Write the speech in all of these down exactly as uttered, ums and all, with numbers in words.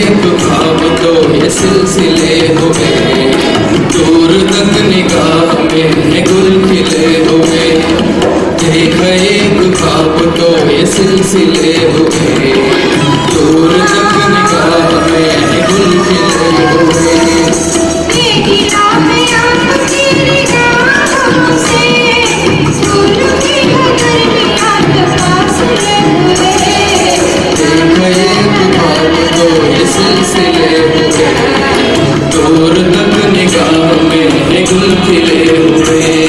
एक ख्वाब तो ये सिलसिले हुए, दूर तक निगाह में गुल खिले हुए। देखा एक ख्वाब तो ये सिलसिले हुए, दूर तक निगाह में गुल खिले हुए। सिलसिले हुए, दूर तक निगाह में गुल खिले हुए।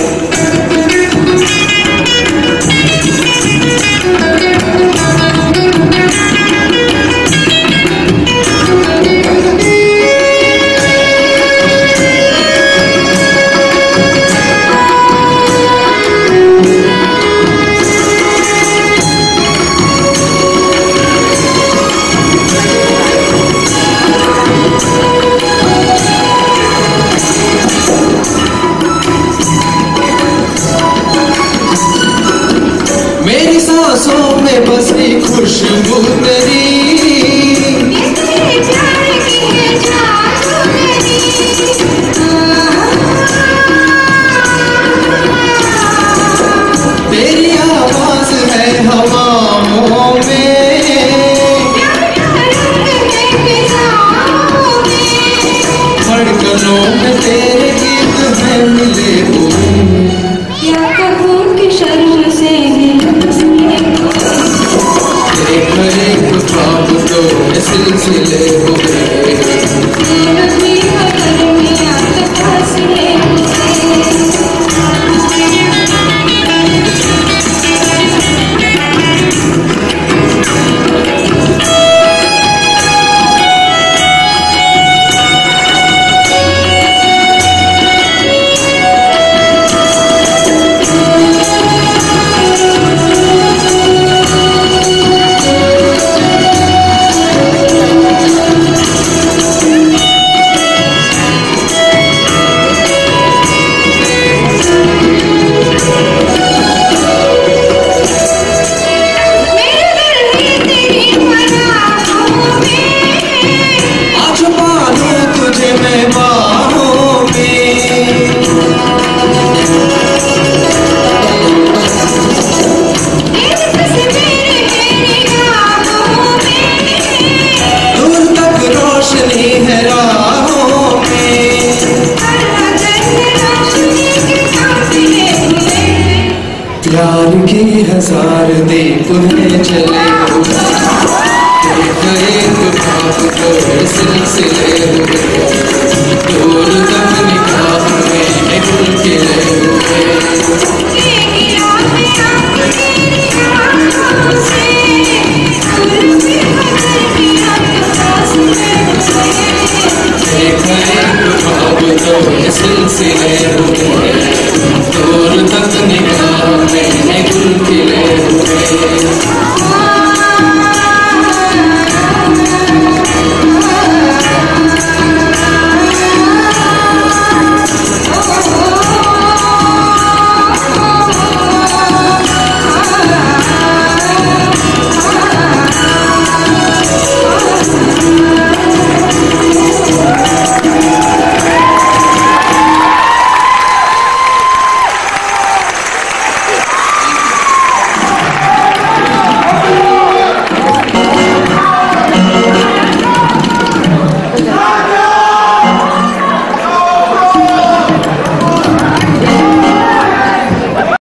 मेरी सांसों में बसी खुशबू तेरी, तेरी आवाज है हवाओं में, धड़कनों में तेरे गीत है मिले हुए। क्या कहूँ कि शर्म से एक ख्वाब तो सिलसिले हुए, प्यार की हजार दीप में चले हुए, एक ख्वाब तो सिलसिले